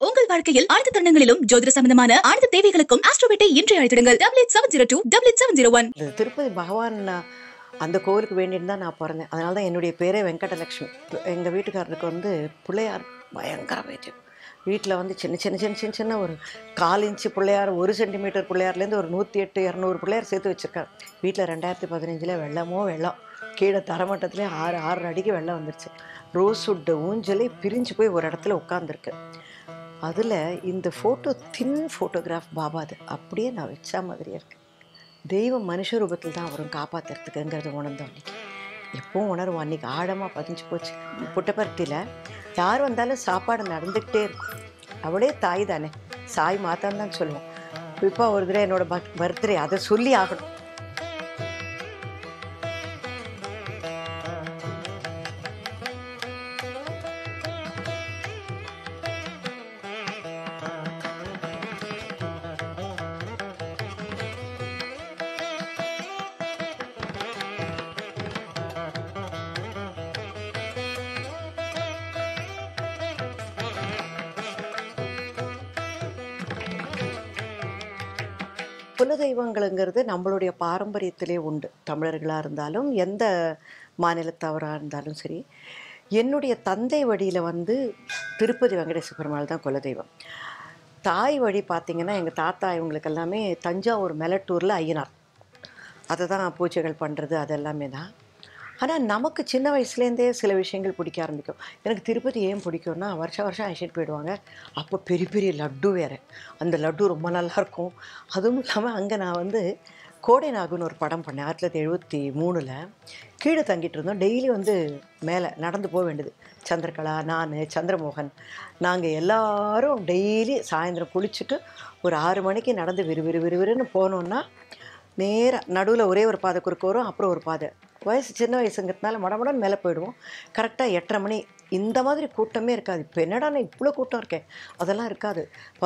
உங்கள் வாழ்க்கையில் அனைத்து தருணங்களிலும் ஜோதிட சம்பந்தமான அனைத்து தேவைகளுக்கும் ஆஸ்ட்ரோவேட்டை இன்றே அழைத்திடுங்கள். 8872 திருப்பதி பகவான் அந்த கோவிலுக்கு வேண்டின்னு தான் நான் பிறந்தேன். அதனால தான் என்னுடைய பேரே வெங்கடலட்சுமி. எங்கள் வீட்டுக்காரருக்கு வந்து பிள்ளையார் பயங்கர பேச்சு. வீட்டில் வந்து சின்ன ஒரு 1/4 இன்ச்சு பிள்ளையார், 1 சென்டிமீட்டர் பிள்ளையார்லேருந்து ஒரு 108 200 பிள்ளையார் சேர்த்து வச்சுருக்காரு. வீட்டில் 2015 வெள்ளம் கீழே தரமட்டத்துலேயே 6 அடிக்கு வெள்ளம் வந்துருச்சு. ரோஸ்வுட் ஊஞ்சலே பிரிஞ்சு போய் ஒரு இடத்துல உட்காந்துருக்கு. அதில் இந்த ஃபோட்டோ ஃபோட்டோகிராஃப் பாபா அது அப்படியே நான் வச்சா மாதிரியே இருக்கு. தெய்வம் மனுஷ ரூபத்தில் தான் வரும் காப்பாற்றுறதுக்குங்கிறத உணர்ந்தோம். அன்றைக்கி எப்பவும் உணர்வோம். அன்றைக்கி ஆழமாக பதிஞ்சு போச்சு. புட்டபர்த்தியில் யார் வந்தாலும் சாப்பாடு நடந்துக்கிட்டே இருக்கும். அவளே தாய் தானே, சாய் மாத்தான்னு தான் சொல்லுவோம். இப்போ ஒரு தடவை என்னோட பர்த்டே, அதை சொல்லி ஆகணும். குலதெய்வங்களுங்கிறது நம்மளுடைய பாரம்பரியத்திலே உண்டு. தமிழர்களாக இருந்தாலும் எந்த மாநிலத்தவராக இருந்தாலும் சரி. என்னுடைய தந்தை வழியில் வந்து திருப்பதி வெங்கடேச பெருமாள் தான் குலதெய்வம். தாய் வழி பார்த்திங்கன்னா எங்கள் தாத்தா இவங்களுக்கு எல்லாமே தஞ்சாவூர் மெலட்டூரில் ஐயனார். அதை தான் பூஜைகள் பண்ணுறது, அது எல்லாமே தான். ஆனால் நமக்கு சின்ன வயசுலேருந்தே சில விஷயங்கள் பிடிக்க ஆரம்பிக்கும். எனக்கு திருப்பதி ஏன் பிடிக்கும்னா, வருஷம் அழைச்சிட்டு போயிடுவாங்க. அப்போ பெரிய லட்டு வேறு. அந்த லட்டு ரொம்ப நல்லாயிருக்கும். அதுவும் இல்லாமல் அங்கே நான் வந்து கோடை நாகுன்னு ஒரு படம் பண்ணேன் 1973. கீழே தங்கிட்டு இருந்தோம். டெய்லி வந்து மேலே நடந்து போக வேண்டியது. சந்திரகலா, நான், சந்திரமோகன், நாங்கள் எல்லோரும் டெய்லி சாயந்தரம் குளிச்சுட்டு ஒரு 6 மணிக்கு நடந்து விறுவிறுன்னு போனோன்னா நேராக நடுவில் ஒரே ஒரு பாதை குறுக்க வரும், அப்புறம் ஒரு பாதை. சின்ன வயசுங்கிறதுனால மடமடன்னு மேலே போயிடுவோம். கரெக்டாக 8:30 மணி. இந்த மாதிரி கூட்டமே இருக்காது. இப்போ என்னடா நான் இவ்வளோ கூட்டம் இருக்கேன், அதெல்லாம் இருக்காது.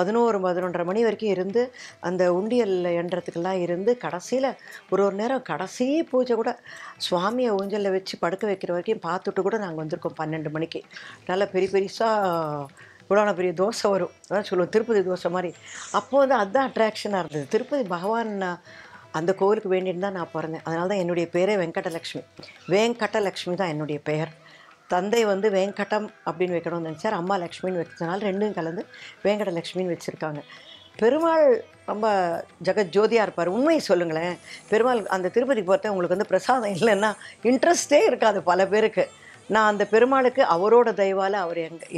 11 மணி வரைக்கும் இருந்து அந்த உண்டியல் எண்றதுக்கெல்லாம் இருந்து கடைசியில் ஒரு நேரம் கடைசி பூஜை கூட சுவாமியை ஊஞ்சலில் வச்சு படுக்க வைக்கிற வரைக்கும் பார்த்துட்டு கூட நாங்கள் வந்திருக்கோம் 12 மணிக்கு. நல்லா பெருசாக இவ்வளோ பெரிய தோசை வரும். அதான் சொல்லுவோம் திருப்பதி தோசை மாதிரி. அப்போது வந்து அதுதான் அட்ராக்ஷனாக இருந்தது. திருப்பதி பகவான் அந்த கோவிலுக்கு வேண்டின்னு தான் நான் பிறந்தேன். அதனால தான் என்னுடைய பேரே வெங்கடலட்சுமி. வேங்கடலட்சுமி தான் என்னுடைய பெயர். தந்தை வந்து வேங்கடம் அப்படின்னு வைக்கணும்னு நினச்சார். அம்மா லக்ஷ்மின்னு வச்சதுனால ரெண்டும் கலந்து வேங்கடலட்சுமின்னு வச்சுருக்காங்க. பெருமாள் ரொம்ப ஜெகஜோதியாக இருப்பார். உண்மையை சொல்லுங்களேன், பெருமாள் அந்த திருப்பதிக்கு போகிறத உங்களுக்கு வந்து பிரசாதம் இல்லைன்னா இன்ட்ரெஸ்டே இருக்காது பல பேருக்கு. நான் அந்த பெருமாளுக்கு அவரோட தயவால் அவர்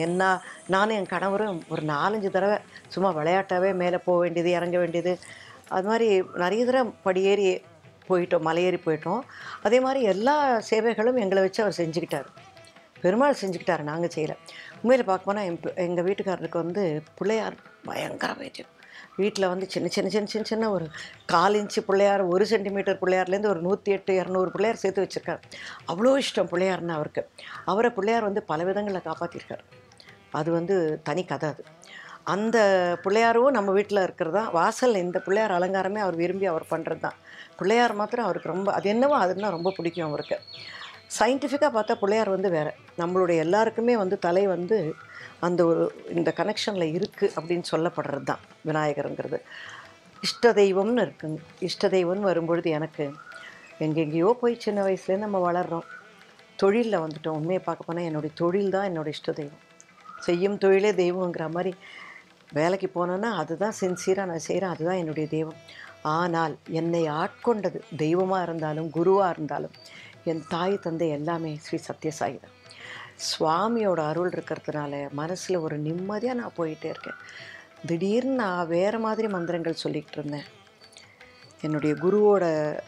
நானும் என் கணவரும் ஒரு 4-5 தடவை சும்மா விளையாட்டாகவே மேலே போக வேண்டியது, இறங்க வேண்டியது, அது மாதிரி நிறைய தடவை படியேறி போயிட்டோம், மலையேறி போயிட்டோம். அதே மாதிரி எல்லா சேவைகளும் எங்களை வச்சு அவர் செஞ்சுக்கிட்டார். பெருமாள் செஞ்சுக்கிட்டார், நாங்கள் செய்யலை. உண்மையில் பார்க்க போனால் எங்கள் வீட்டுக்காரருக்கு வந்து பிள்ளையார் பயங்கர பேச்சு. வீட்டில் வந்து சின்ன ஒரு 1/4 இன்ச்சு பிள்ளையார், 1 சென்டிமீட்டர் பிள்ளையார்லேருந்து ஒரு 108 200 பிள்ளையார் சேர்த்து வச்சுருக்கார். அவ்வளோ இஷ்டம் பிள்ளையார்னு அவருக்கு. அவரை பிள்ளையார் வந்து பல விதங்களில் காப்பாற்றிருக்கார். அது வந்து தனி கதை. அது அந்த பிள்ளையாரும் நம்ம வீட்டில் இருக்கிறதா வாசல். இந்த பிள்ளையார் அலங்காரமே அவர் விரும்பி அவர் பண்ணுறது தான். பிள்ளையார் மாத்திரம் அவருக்கு ரொம்ப, அது என்னவோ அதுன்னா ரொம்ப பிடிக்கும் அவருக்கு. சயின்டிஃபிக்காக பார்த்தா பிள்ளையார் வந்து வேறு. நம்மளுடைய எல்லாருக்குமே வந்து தலை வந்து அந்த ஒரு இந்த கனெக்ஷனில் இருக்குது அப்படின்னு சொல்லப்படுறது தான் விநாயகருங்கிறது. இஷ்ட தெய்வம்னு இருக்குங்க. இஷ்ட தெய்வம்னு வரும்பொழுது எனக்கு எங்கெங்கேயோ போய் சின்ன வயசுலேருந்து நம்ம வளர்கிறோம். தொழிலில் வந்துட்டோம். உண்மையை பார்க்க போனால் என்னுடைய தொழில் தான் என்னோடய இஷ்ட தெய்வம். செய்யும் தொழிலே தெய்வங்கிற மாதிரி வேலைக்கு போனேன்னா அதுதான் சின்சியராக நான் செய்கிறேன், அதுதான் என்னுடைய தெய்வம். ஆனால் என்னை ஆட்கொண்டது தெய்வமாக இருந்தாலும் குருவாக இருந்தாலும் என் தாய் தந்தை எல்லாமே ஸ்ரீ சத்யசாயி தான். சுவாமியோட அருள் இருக்கிறதுனால மனசில் ஒரு நிம்மதியாக நான் போயிட்டே இருக்கேன். திடீர்னு நான் வேறு மாதிரி மந்திரங்கள் சொல்லிக்கிட்டு இருந்தேன். என்னுடைய குருவோட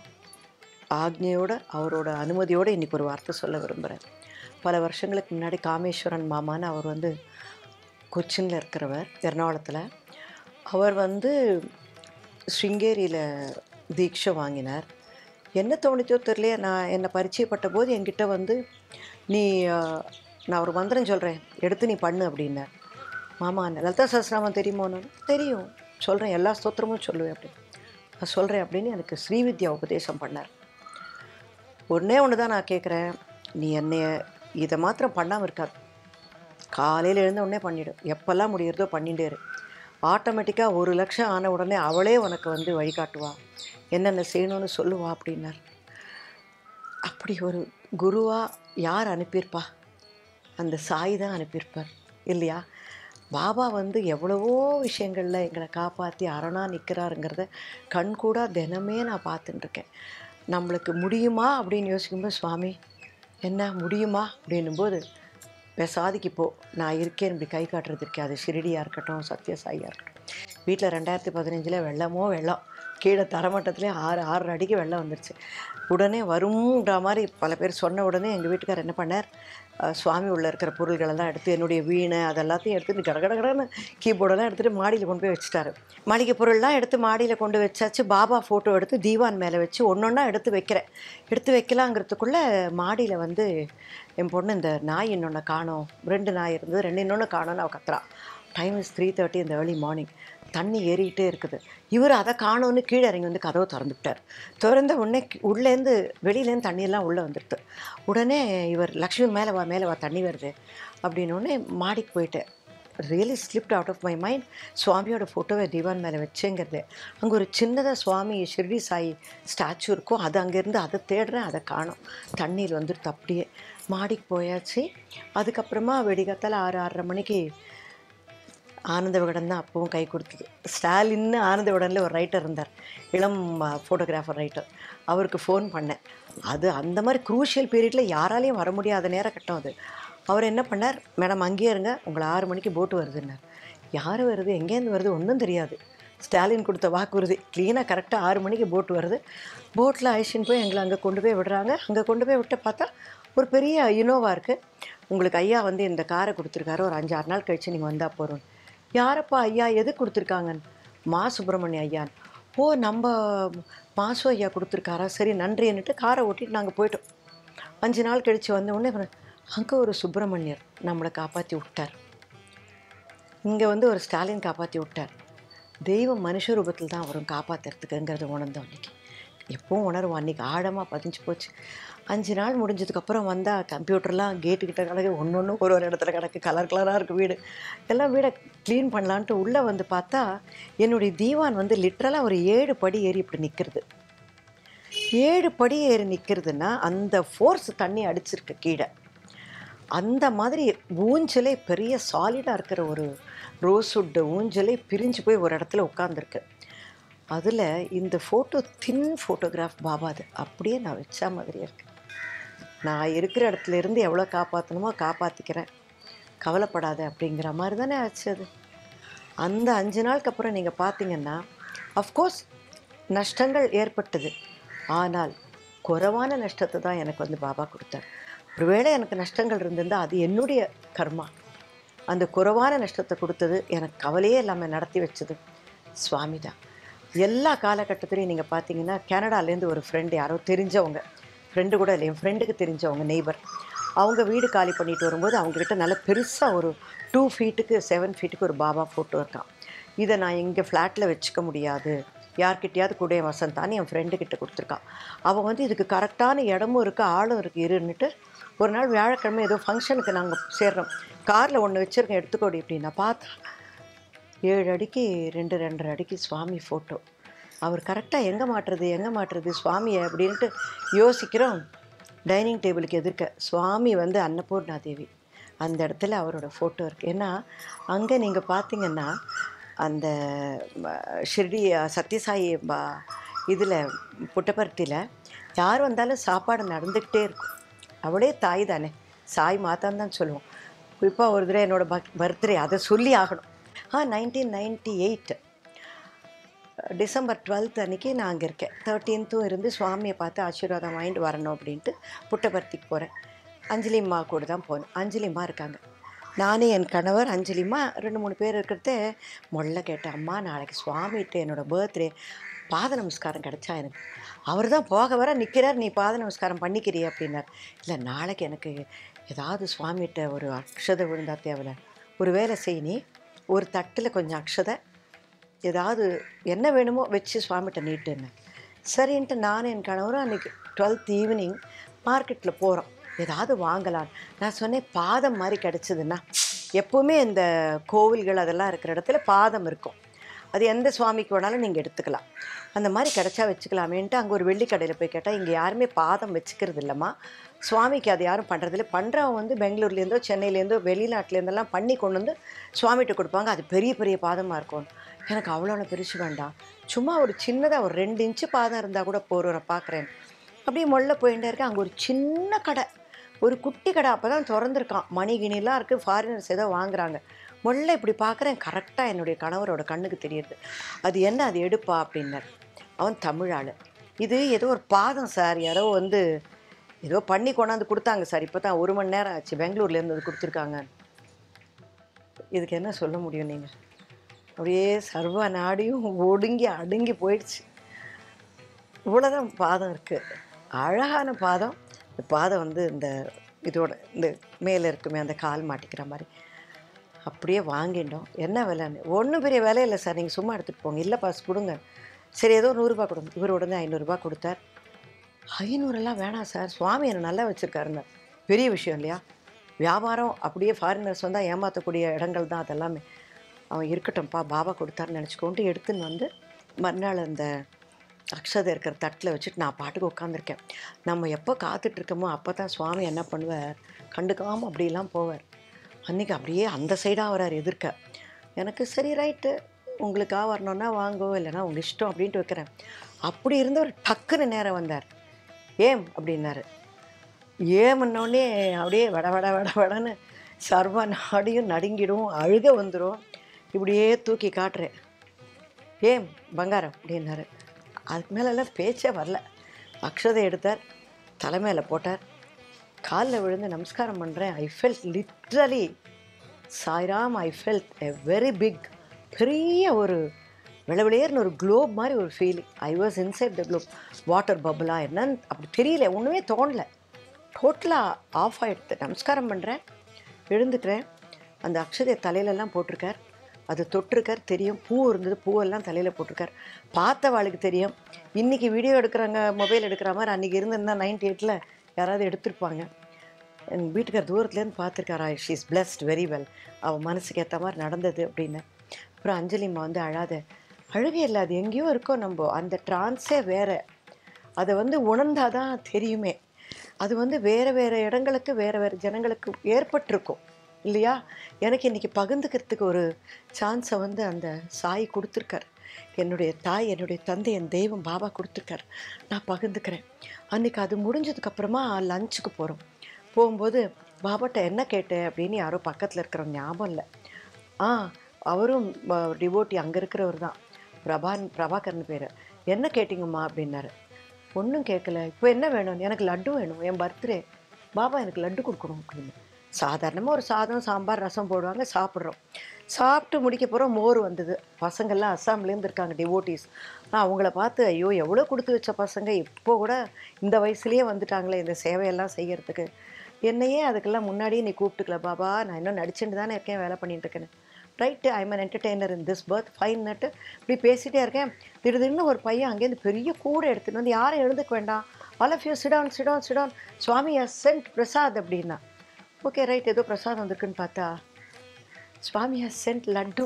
ஆக்ஞையோட அவரோட அனுமதியோடு இன்றைக்கி ஒரு வார்த்தை சொல்ல விரும்புகிறேன். பல வருஷங்களுக்கு முன்னாடி காமேஸ்வரன் மாமான்னு அவர் வந்து கொச்சினில் இருக்கிறவர், எர்ணாகுளத்தில். அவர் வந்து ஸ்ருங்கேரியில் தீட்சை வாங்கினார். என்ன தோணிச்சோ தெரியலையே, நான் என்னை பரிச்சயப்பட்ட போது என்கிட்ட வந்து நான் ஒரு மந்திரம் சொல்கிறேன், எடுத்து நீ பண்ணு அப்படின்னார். மாமா லலிதா சஹஸ்ரநாமம் தெரியுமோன்னு. தெரியும், சொல்கிறேன், எல்லா ஸ்தோத்திரமும் சொல்லுவேன் அப்படின்னு. நான் சொல்கிறேன் அப்படின்னு எனக்கு ஸ்ரீவித்யா உபதேசம் பண்ணார். ஒன்று தான் நான் கேட்குறேன், நீ என்னைய இதை மாத்திரம் பண்ணாமல் இருக்காது, காலையில் எழுந்த உடனே பண்ணிவிடும், எப்போல்லாம் முடிகிறதோ பண்ணிகிட்டே இரு. ஆட்டோமேட்டிக்காக 1,00,000 ஆன உடனே அவளே உனக்கு வந்து வழிகாட்டுவா, என்னென்ன செய்யணும்னு சொல்லுவா அப்படின்னார். அப்படி ஒரு குருவாக யார் அனுப்பியிருப்பா? அந்த சாய் தான் அனுப்பியிருப்பார் இல்லையா? பாபா வந்து எவ்வளவோ விஷயங்களில் எங்களை காப்பாற்றி அரணா நிற்கிறாருங்கிறத கண்கூடா தினமே நான் பார்த்துட்டுருக்கேன். நம்மளுக்கு முடியுமா அப்படின்னு யோசிக்கும்போது, சுவாமி என்ன முடியுமா அப்படின்னும்போது, பெசாதிக்கு போ, நான் இருக்கேன் இப்படி கை காட்டுறது இருக்கேன். அது ஷிரடியாக இருக்கட்டும், சத்யசாயியாக இருக்கட்டும். வீட்டில் 2015 வெள்ளமோ வெள்ளம், கீழே தரமட்டத்துலேயே 6 அடிக்கு வெள்ளம் வந்துருச்சு. உடனே வரும்ன்ற மாதிரி பல பேர் சொன்ன உடனே எங்கள் வீட்டுக்காரர் என்ன பண்ணார், சுவாமி உள்ளே இருக்கிற பொருள்களெல்லாம் எடுத்து, என்னுடைய வீணை அதெல்லாத்தையும் எடுத்துகிட்டு கடகடன்னு கீபோர்டெல்லாம் எடுத்துகிட்டு மாடியில் கொண்டு போய் வச்சுட்டாரு. மளிகை பொருள்லாம் எடுத்து மாடியில் கொண்டு வச்சாச்சு. பாபா ஃபோட்டோ எடுத்து தீவான் மேலே வச்சு ஒன்றா எடுத்து வைக்கிறேன். எடுத்து வைக்கலாங்கிறதுக்குள்ளே மாடியில் வந்து என் பொண்ணு, இந்த நாய் இன்னொன்று காணோம், 2 நாய் இருந்தது, 2 இன்னொன்று காணோன்னு அவள் கத்துறா. டைம் இஸ் 3:30 இந்த ஏர்லி மார்னிங். தண்ணி ஏறிக்கிட்டே இருக்குது. இவர் அதை காணோன்னு கீழே இறங்கி வந்து கதவை திறந்துவிட்டார். திறந்த உடனே உள்ளேருந்து வெளியிலேருந்து தண்ணியெல்லாம் உள்ளே வந்துடுது. உடனே இவர், லக்ஷ்மி மேலே வா மேலே வா தண்ணி வருது அப்படின்னோடனே மாடிக்கு போயிட்டேன். Really slipped out of my mind. சுவாமியோட ஃபோட்டோவை தீவான் மேலே வச்சுங்கிறது. அங்கே ஒரு சின்னதாக சுவாமி ஷிர்டி சாய் ஸ்டாச்சு இருக்கும், அது அங்கேருந்து அதை தேடுறேன், அதை காணோம். தண்ணீர் வந்துடுது. அப்படியே மாடிக்கு போயாச்சு. அதுக்கப்புறமா வெடிகாத்தால் 6-6:30 மணிக்கு ஆனந்த விகடன் தான் அப்பவும் கை கொடுத்தது. ஸ்டாலின்னு ஆனந்த விகடனில் ஒரு ரைட்டர் இருந்தார், இளம் ஃபோட்டோகிராஃபர் ரைட்டர். அவருக்கு ஃபோன் பண்ணேன். அது அந்த மாதிரி குரூஷியல் பீரியடில் யாராலையும் வர முடியாத நேர கட்டம் அது. அவர் என்ன பண்ணார், மேடம் அங்கேயே இருங்க, உங்களை 6 மணிக்கு போட்டு வருதுன்னார். யார் வருது, எங்கேருந்து வருது ஒன்றும் தெரியாது. ஸ்டாலின் கொடுத்த வாக்குறுதி, க்ளீனாக கரெக்டாக 6 மணிக்கு போட்டு வருது. போட்டில் அழிச்சின்னு போய் எங்களை அங்கே கொண்டு போய் விடுறாங்க. அங்கே கொண்டு போய் விட்டு பார்த்தா ஒரு பெரிய இனோவா இருக்குது. உங்களுக்கு ஐயா வந்து இந்த காரை கொடுத்துருக்காரு, ஒரு 5-6 நாள் கழித்து நீங்கள் வந்தால் போகிறோம். யாரப்பா ஐயா, எது கொடுத்துருக்காங்கன்னு? மா சுப்பிரமணிய ஐயான். ஓ, நம்ம மாசு ஐயா கொடுத்துருக்காரா, சரி நன்றின்னுட்டு காரை ஓட்டிட்டு நாங்கள் போயிட்டோம். 5 நாள் கழித்து வந்த உடனே அங்கே ஒரு சுப்பிரமணியர் நம்மளை காப்பாற்றி விட்டார், இங்கே வந்து ஒரு ஸ்டாலின் காப்பாற்றி விட்டார். தெய்வம் மனுஷ ரூபத்தில் தான் வரும் காப்பாற்றுறதுக்குங்கிறத உணர்ந்தோம். அன்றைக்கி எப்பவும் உணர்வோம், அன்றைக்கி ஆழமாக பதிஞ்சு போச்சு. 5 நாள் முடிஞ்சதுக்கப்புறம் வந்தால் கம்ப்யூட்டர்லாம் கேட்டுக்கிட்ட கிடக்கு, ஒன்று ஒரு இடத்துல கிடக்கு, கலர் கலராக இருக்குது வீடு. எல்லாம் வீடை க்ளீன் பண்ணலான்ட்டு உள்ளே வந்து பார்த்தா என்னுடைய தீவான் வந்து லிட்ரலாக ஒரு 7 படி ஏறி இப்படி நிற்கிறது. 7 படி ஏறி நிற்கிறதுனா அந்த ஃபோர்ஸ் தண்ணி அடிச்சிருக்கு கீழே. அந்த மாதிரி ஊஞ்சலே பெரிய சாலிடாக இருக்கிற ஒரு ரோஸ்வுட் ஊஞ்சலே பிரிஞ்சு போய் ஒரு இடத்துல உட்காந்துருக்கு. அதில் இந்த ஃபோட்டோ தின் ஃபோட்டோகிராஃப் பாபா, அது அப்படியே நான் வச்சா மாதிரியே இருக்குது. நான் இருக்கிற இடத்துல இருந்து எவ்வளோ காப்பாற்றணுமோ காப்பாற்றிக்கிறேன், கவலைப்படாத அப்படிங்கிற மாதிரி தானே ஆச்சு அது. அந்த 5 நாளுக்கு அப்புறம் நீங்கள் பார்த்தீங்கன்னா அஃப்கோர்ஸ் நஷ்டங்கள் ஏற்பட்டது, ஆனால் குறைவான நஷ்டத்தை தான் எனக்கு வந்து பாபா கொடுத்தார். ஒருவேளை எனக்கு நஷ்டங்கள் இருந்திருந்தால் அது என்னுடைய கர்மா. அந்த குறைவான நஷ்டத்தை கொடுத்தது, எனக்கு கவலையே இல்லாமல் நடத்தி வச்சது சுவாமி தான். எல்லா காலகட்டத்திலையும் நீங்கள் பார்த்தீங்கன்னா கனடாலேருந்து ஒரு ஃப்ரெண்டு, யாரோ தெரிஞ்சவங்க, ஃப்ரெண்டு கூட இல்லை, என் ஃப்ரெண்டுக்கு தெரிஞ்சவங்க நெய்பர், அவங்க வீடு காலி பண்ணிட்டு வரும்போது அவங்கக்கிட்ட நல்ல பெருசாக ஒரு 2 ஃபீட்டுக்கு 7 ஃபீட்டுக்கு ஒரு பாபா ஃபோட்டோ இருக்கான். இதை நான் இங்கே ஃப்ளாட்டில் வச்சுக்க முடியாது, யார்கிட்டையாவது கூட வசந்தான்னு என் ஃப்ரெண்டுக்கிட்ட கொடுத்துருக்கான். அவன் வந்து இதுக்கு கரெக்டான இடமும் இருக்குது, ஆளும் இருக்குது இருன்னுட்டு ஒரு நாள் வியாழக்கிழமை ஏதோ ஃபங்க்ஷனுக்கு நாங்கள் சேர்றோம், காரில் ஒன்று வச்சுருக்கேன் எடுத்துக்கோடி அப்படின்னா பார்த்தா 7 அடிக்கு 2-2.5 அடிக்கு சுவாமி ஃபோட்டோ. அவர் கரெக்டாக எங்கே மாட்டுறது சுவாமியை அப்படின்ட்டு யோசிக்கிறோம். டைனிங் டேபிளுக்கு எதிர்க்க சுவாமி வந்து அன்னபூர்ணா தேவி, அந்த இடத்துல அவரோட ஃபோட்டோ இருக்குது. ஏன்னா அங்கே நீங்கள் பார்த்தீங்கன்னா அந்த ஷிர்டி சத்யசாயி இதில் புட்டபர்த்தியில் யார் வந்தாலும் சாப்பாடு நடந்துக்கிட்டே இருக்கும். அவளே தாய் தானே, சாய் மாதான்னு தான் சொல்லுவோம். குறிப்பாக ஒரு தடவை என்னோடய பர்த்டே, அதை சொல்லி ஆகணும். 1998 டிசம்பர் 12 அன்றைக்கி நான் அங்கே இருக்கேன். 13th இருந்து சுவாமியை பார்த்து ஆசீர்வாதம் வாங்கிட்டு வரணும் அப்படின்ட்டு புட்டபர்த்திக்கு போகிறேன். அஞ்சலிம்மா கூட தான் போனேன். அஞ்சலிம்மா இருக்காங்க, நானே என் கணவர் அஞ்சலிம்மா 2-3 பேர் இருக்கிறத மொல்ல கேட்டேன். அம்மா நாளைக்கு சுவாமிகிட்ட என்னோடய பர்த்டே, பாத நமஸ்காரம் கிடச்சா எனக்கு. அவர் தான் போக வர நிற்கிறார், நீ பாத நமஸ்காரம் பண்ணிக்கிறிய அப்படின்னார். இல்லை நாளைக்கு எனக்கு ஏதாவது சுவாமிகிட்ட ஒரு அக்ஷதை விழுந்தா தேவையில்ல, ஒரு வேலை செய், நீ ஒரு தட்டில் கொஞ்சம் அக்ஷதை ஏதாவது என்ன வேணுமோ வச்சு சுவாமிகிட்ட நீட்டுன்னு. சரின்ட்டு நானும் என் கணவரும் அன்றைக்கி 12th ஈவினிங் மார்க்கெட்டில் போகிறோம், ஏதாவது வாங்கலான்னு. நான் சொன்னேன் பாதம் மாதிரி கிடச்சிதுன்னா எப்போவுமே இந்த கோவில்கள் அதெல்லாம் இருக்கிற இடத்துல பாதம் இருக்கும். அது எந்த சுவாமிக்கு வேணாலும் நீங்கள் எடுத்துக்கலாம். அந்த மாதிரி கிடச்சா வச்சுக்கலாமேன்ட்டு அங்கே ஒரு வெள்ளிக்கடையில் போய் கேட்டால், இங்கே யாருமே பாதம் வச்சுக்கிறது இல்லைம்மா, சுவாமிக்கு அது யாரும் பண்ணுறதில்ல. பண்ணுறவங்க வந்து பெங்களூர்லேருந்தோ சென்னையிலேருந்தோ வெளிநாட்டிலேருந்தெல்லாம் பண்ணி கொண்டு வந்து சுவாமிகிட்ட கொடுப்பாங்க. அது பெரிய பெரிய பாதமாக இருக்கும். எனக்கு அவ்வளோ பெருசு வேண்டாம், சும்மா ஒரு சின்னதாக ஒரு 2 இன்ச்சு பாதம் இருந்தால் கூட போகிறோம், நான் பார்க்குறேன். அப்படியே மொல்ல போயிட்டே இருக்கேன். அங்கே ஒரு சின்ன கடை, ஒரு குட்டி கடை, அப்போ தான் திறந்துருக்கான். மணிகிணிலாம் இருக்குது, ஃபாரினர்ஸ் ஏதோ வாங்குறாங்க. மொல்ல இப்படி பார்க்குறேன், கரெக்டாக என்னுடைய கணவரோட கண்ணுக்கு தெரியுது. அது என்ன, அது எடுப்பா அப்படின்னார். அவன் தமிழ் ஆள். இது ஏதோ ஒரு பாதம் சார், யாரோ வந்து ஏதோ பண்ணி கொண்டாந்து கொடுத்தாங்க சார், இப்போ தான் 1 மணி நேரம் ஆச்சு, பெங்களூர்லேருந்து அது கொடுத்துருக்காங்க. இதுக்கு என்ன சொல்ல முடியும் நீங்கள்? அப்படியே சர்வ நாடியும் ஒடுங்கி அடுங்கி போயிடுச்சு. இவ்வளோதான் பாதம் இருக்குது, அழகான பாதம். இந்த பாதம் வந்து இந்த இதோட இந்த மேலே இருக்குமே அந்த கால் மாட்டிக்கிற மாதிரி அப்படியே வாங்கிட்டோம். என்ன விலைன்னு? ஒன்றும் பெரிய விலை இல்லை சார், நீங்கள் சும்மா எடுத்துகிட்டு போங்க. இல்லை பாஸ் கொடுங்க. சரி ஏதோ 100 ரூபா கொடுங்க. இவர் உடனே 500 ரூபா கொடுத்தார். 500 வேணாம் சார், சுவாமி என்னை நல்லா வச்சுருக்காருங்க. பெரிய விஷயம் இல்லையா? வியாபாரம் அப்படியே ஃபாரினர்ஸ் வந்தால் ஏமாற்றக்கூடிய இடங்கள் தான் அதெல்லாமே. அவன் இருக்கட்டும்ப்பா, பாபா கொடுத்தாருன்னு நினச்சிக்கொண்டு எடுத்துன்னு வந்து மறுநாள் அந்த அக்ஷதை இருக்கிற தட்டில் வச்சுட்டு நான் பாட்டுக்கு உட்காந்துருக்கேன். நம்ம எப்போ காத்துட்ருக்கோமோ அப்போ தான் சுவாமி என்ன பண்ணுவார், கண்டுக்காமல் அப்படிலாம் போவார். அன்றைக்கி அப்படியே அந்த சைடாக வரார் எதிர்க்க. எனக்கு சரி ரைட்டு, உங்களுக்காக வரணுன்னா வாங்கோ, இல்லைனா உங்கள் இஷ்டம் அப்படின்ட்டு வைக்கிறேன். அப்படி இருந்தவர் டக்குன்னு நேரம் வந்தார். ஏம் அப்படின்னாரு. ஏமுன்னோடனே அப்படியே வட வட வட வடன்னு சர்வ நாடியும் நடுங்கிடும், அழுக வந்துடும். இப்படியே தூக்கி காட்டுறேன். ஏம் பங்காரம் அப்படின்னாரு. அதுக்கு மேலெல்லாம் பேச்சே வரல. அக்ஷதை எடுத்தார், தலைமையில் போட்டார், காலில் விழுந்து நமஸ்காரம் பண்ணுறேன். I felt literally Sairam, I felt a very big, பெரிய ஒரு விளவிளையர்னு ஒரு குளோப் மாதிரி ஒரு feeling. I was inside the globe. Water பபுளா என்னன்னு அப்படி தெரியல, ஒன்றுமே தோணலை. டோட்டலாக ஆஃப் ஆகிடுது. நமஸ்காரம் பண்ணுறேன், எழுந்துக்கிறேன். அந்த அக்ஷதையை தலையிலெல்லாம் போட்டிருக்கார், அது தொட்டிருக்கார், தெரியும். பூ இருந்தது, பூவெல்லாம் தலையில் போட்டிருக்கார். பார்த்தவாளுக்கு தெரியும். இன்றைக்கி வீடியோ எடுக்கிறாங்க, மொபைல் எடுக்கிற மாதிரி அன்றைக்கி இருந்திருந்தால் 98ல் யாராவது எடுத்திருப்பாங்க. எங்கள் வீட்டுக்கார் தூரத்துலேருந்து பார்த்துருக்காரா, she is blessed very well, அவள் மனசுக்கு ஏற்ற மாதிரி நடந்தது அப்படின்னு. அப்புறம் அஞ்சலிம்மா வந்து அழாத, அழுகே இல்லை, அது எங்கேயோ இருக்கோ, நம்ம அந்த ட்ரான்ஸே வேறு, அதை வந்து உணர்ந்தால் தான் தெரியுமே. அது வந்து வேறு வேறு இடங்களுக்கு வேறு வேறு ஜனங்களுக்கு ஏற்பட்டிருக்கும் இல்லையா? எனக்கு இன்றைக்கி பகிர்ந்துக்கிறதுக்கு ஒரு சான்ஸை வந்து அந்த சாய் கொடுத்துருக்கார். என்னுடைய தாய், என்னுடைய தந்தை, என் தெய்வம் பாபா கொடுத்துருக்கார். நான் பகிர்ந்துக்கிறேன். அன்றைக்கி அது முடிஞ்சதுக்கப்புறமா லஞ்சுக்கு போகிறோம். போகும்போது பாபாட்ட என்ன கேட்டேன் அப்படின்னு யாரோ பக்கத்தில் இருக்கிறவங்க, ஞாபகம் இல்லை. அவரும் டிவோட்டி, அங்கே இருக்கிறவர் தான், பிரபாகரன் பேர். என்ன கேட்டிங்கம்மா அப்படின்னாரு. ஒன்றும் கேட்கல. இப்போ என்ன வேணும்? எனக்கு லட்டு வேணும், என் பர்த்டே, பாபா எனக்கு லட்டு கொடுக்கணும் அப்படின்னு. சாதாரணமாக ஒரு சாதம், சாம்பார், ரசம் போடுவாங்க, சாப்பிட்றோம். சாப்பிட்டு முடிக்க போகிறோம், மோர் வந்தது. பசங்கள்லாம் அஸ்ஸாம்லேருந்து இருக்காங்க, டிவோட்டிஸ். நான் அவங்கள பார்த்து, ஐயோ எவ்வளோ கொடுத்து வச்ச பசங்க, இப்போ கூட இந்த வயசுலேயே வந்துட்டாங்களே இந்த சேவையெல்லாம் செய்கிறதுக்கு. என்னையே அதுக்கெல்லாம் முன்னாடியே நீ கூப்பிட்டுக்கல பாபா, நான் இன்னும் நடிச்சுட்டு தானே இருக்கேன், வேலை பண்ணிட்டு இருக்கேன்னு. Right, I am an entertainer in this birth, fine நட்டு இப்படி பேசிகிட்டே இருக்கேன். திடீர்னு ஒரு பையன் அங்கேருந்து பெரிய கூடை எடுத்துகிட்டு வந்து, யாரும் எழுந்துக்க வேண்டாம், all of you sit down sit down sit down, Swami has sent prasad அப்படின்னா. ஓகே ரைட், ஏதோ பிரசாதம் வந்திருக்குன்னு பார்த்தா சுவாமி ஹஸ் சென்ட் லட்டு.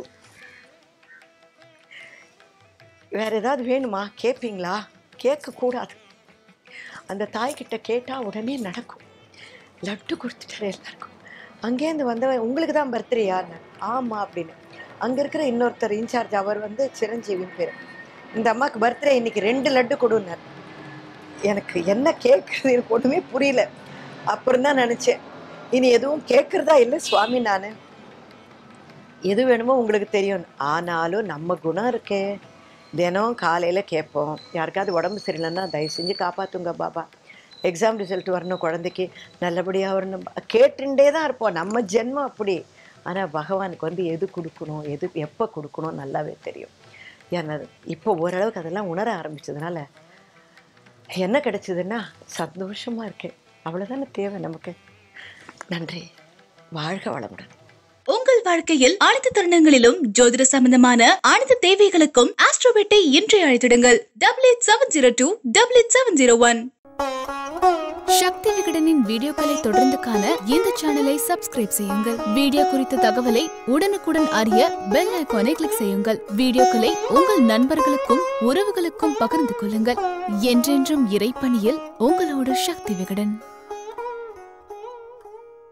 வேறு ஏதாவது வேணுமா கேட்பீங்களா? கேட்கக்கூடாது. அந்த தாய்கிட்ட கேட்டால் உடனே நடக்கும். லட்டு கொடுத்துட்டாரு எல்லாருக்கும். அங்கேருந்து வந்தவன், உங்களுக்கு தான் பர்த்டே யாருன்னு? ஆமாம் அப்படின்னு. அங்கே இருக்கிற இன்னொருத்தர் இன்சார்ஜ், அவர் வந்து சிரஞ்சீவின் பேர். இந்த அம்மாவுக்கு பர்த்டே இன்றைக்கி 2 லட்டு கொடுன்னார். எனக்கு என்ன கேட்குறது, எனக்கு ஒன்றுமே புரியல. அப்புறம் தான் நினச்சேன், இனி எதுவும் கேட்குறதா இல்லை சுவாமி, நான் எது வேணுமோ உங்களுக்கு தெரியும். ஆனாலும் நம்ம குணம் இருக்கே, தினம் காலையில் கேட்போம். யாருக்காவது உடம்பு சரியில்லைன்னா தயவு செஞ்சு காப்பாற்றுங்க பாபா, எக்ஸாம் ரிசல்ட் வரணும், குழந்தைக்கு நல்லபடியாக வரணும், கேட்டுட்டே தான் இருப்போம். நம்ம ஜென்மம் அப்படி. ஆனால் பகவானுக்கு வந்து எது கொடுக்கணும், எது எப்போ கொடுக்கணும் நல்லாவே தெரியும். ஏன்னா இப்போ ஓரளவுக்கு அதெல்லாம் உணர ஆரம்பிச்சதுனால என்ன கிடைச்சதுன்னா சந்தோஷமாக இருக்கேன். அவ்வளோதானே தேவை நமக்கு. நன்றி, வாழ்க வளமுடன். உங்கள் வாழ்க்கையில் அனைத்து தருணங்களிலும் ஜோதிட சம்பந்தமான அனைத்து தேவைகளுக்கும் ஆஸ்ட்ரோபெட்டை இன்றை அழைத்திடுங்கள். 8870288701. சக்தி விகடனின் வீடியோக்களை தொடர்ந்து காண இந்த சேனலை சப்ஸ்கிரைப் செய்யுங்கள். வீடியோ குறித்த தகவலை உடனுக்குடன் அறிய பெல் ஐகானை கிளிக் செய்யுங்கள். வீடியோக்களை உங்கள் நண்பர்களுக்கும் உறவுகளுக்கும் பகிர்ந்து கொள்ளுங்கள். என்றென்றும் இறைப்பணியில் உங்களோடு சக்தி விகடன்.